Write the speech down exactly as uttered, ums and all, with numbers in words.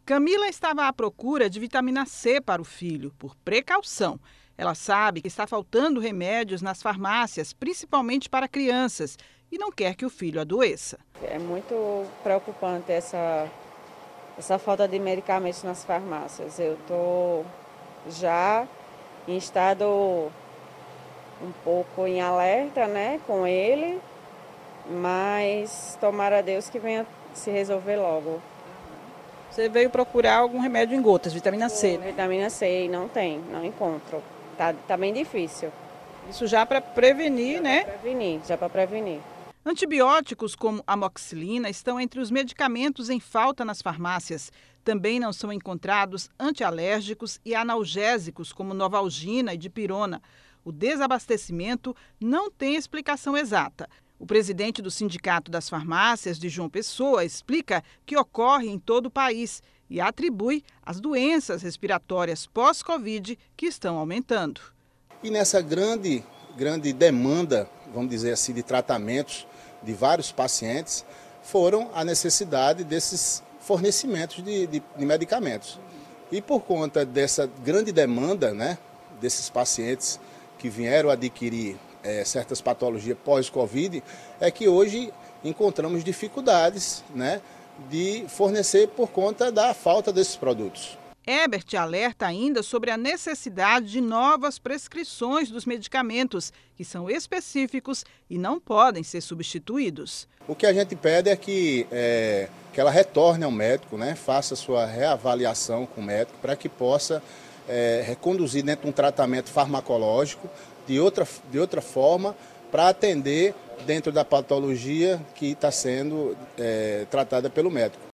Camila estava à procura de vitamina C para o filho, por precaução. Ela sabe que está faltando remédios nas farmácias, principalmente para crianças, e não quer que o filho adoeça. É muito preocupante essa, essa falta de medicamentos nas farmácias. Eu estou já em estado um pouco em alerta, né, com ele, mas tomara a Deus que venha se resolver logo. Você veio procurar algum remédio em gotas, vitamina C, né? Vitamina C e não tem, não encontro. Tá, tá bem difícil. Isso já para prevenir, já né? Para prevenir, já para prevenir. Antibióticos como amoxicilina estão entre os medicamentos em falta nas farmácias. Também não são encontrados antialérgicos e analgésicos como Novalgina e Dipirona. O desabastecimento não tem explicação exata. O presidente do Sindicato das Farmácias de João Pessoa explica que ocorre em todo o país e atribui as doenças respiratórias pós-Covid que estão aumentando. E nessa grande, grande demanda, vamos dizer assim, de tratamentos de vários pacientes, foram a necessidade desses fornecimentos de, de, de medicamentos. E por conta dessa grande demanda, né, desses pacientes que vieram adquirir é, certas patologias pós-Covid, é que hoje encontramos dificuldades, né, de fornecer por conta da falta desses produtos. Herbert alerta ainda sobre a necessidade de novas prescrições dos medicamentos, que são específicos e não podem ser substituídos. O que a gente pede é que, é, que ela retorne ao médico, né, faça sua reavaliação com o médico, para que possa é, reconduzir dentro de um tratamento farmacológico de outra, de outra forma, para atender dentro da patologia que está sendo é, tratada pelo médico.